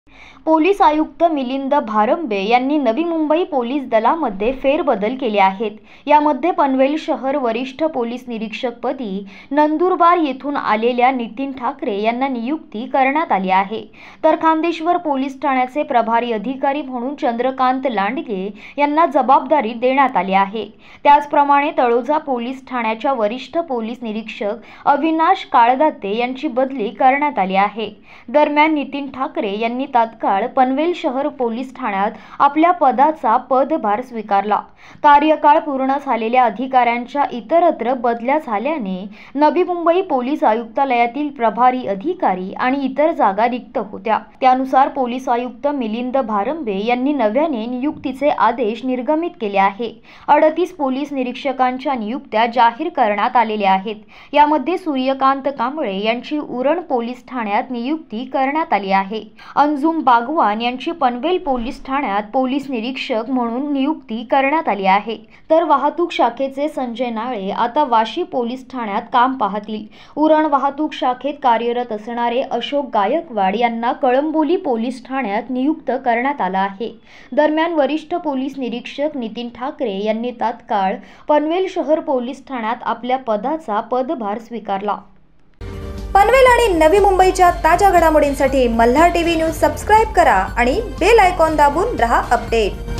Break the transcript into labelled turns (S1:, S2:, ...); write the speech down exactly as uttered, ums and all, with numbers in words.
S1: Police आयुक्त मिलिंद भारंबे यांनी Navi Mumbai police दलामध्ये फेरबदल केले आहेत। यामध्ये पनवेल शहर वरिष्ठ पोलीस निरीक्षकपदी नंदुरबार येथून आलेल्या नितीन ठाकरे यांना नियुक्ती करण्यात आली आहे, तर खांदेश्वर पोलीस ठाण्याचे प्रभारी अधिकारी म्हणून चंद्रकांत लांडगे यांना जबाबदारी देण्यात आली आहे। त्याचप्रमाणे तळोजा पोलीस ठाण्याच्या वरिष्ठ पोलीस निरीक्षक अविनाश काळदाते यांची बदली करण्यात आली आहे। दरम्यान नितीन ठाकरे यांनी तात्काळ पनवेल शहर पोलीस ठाण्यात आपल्या पदाचा पदभार स्वीकारला। कार्यकाळ पूर्ण झालेल्या अधिकाऱ्यांच्या इतरत्र बदल्या झाल्याने नवी मुंबई पोलीस आयुक्तालयातील प्रभारी अधिकारी आणि इतर जागा रिक्त होत्या। त्यानुसार पोलीस आयुक्त मिलिंद भारंबे यांनी नव्याने नियुक्तीचे आदेश निर्गमित केले आहे। अडतीस पोलीस निरीक्षकांच्या नियुक्त्या जाहीर करण्यात आलेल्या आहेत। यामध्ये सूर्यकांत कांबळे यांची उरण पोलीस ठाण्यात नियुक्ती करण्यात आली आहे। अंजुम बागवान यांची पनवेल पोलीस ठाण्यात पोलीस निरीक्षक म्हणून नियुक्ती करण्यात आली आहे, तर वाहतूक शाखेचे संजय नाळे आता वाशी पोलीस ठाण्यात काम पाहतील। उरण वाहतूक शाखेत कार्यरत असणारे अशोक गायकवाड यांना कळंबोली पोलीस ठाण्यात नियुक्त करण्यात आला आहे। दरम्यान वरिष्ठ पोलीस निरीक्षक नितीन ठाकरे यांनी तात्काळ पनवेल शहर पोलीस ठाण्यात आपल्या पदाचा पदभार स्वीकारला।
S2: पनवेल आणि नवी मुंबईच्या ताज्या घडामोडींसाठी मल्हार टीव्ही न्यूज सबस्क्राइब करा आणि बेल आयकॉन दाबून रहा अपडेट।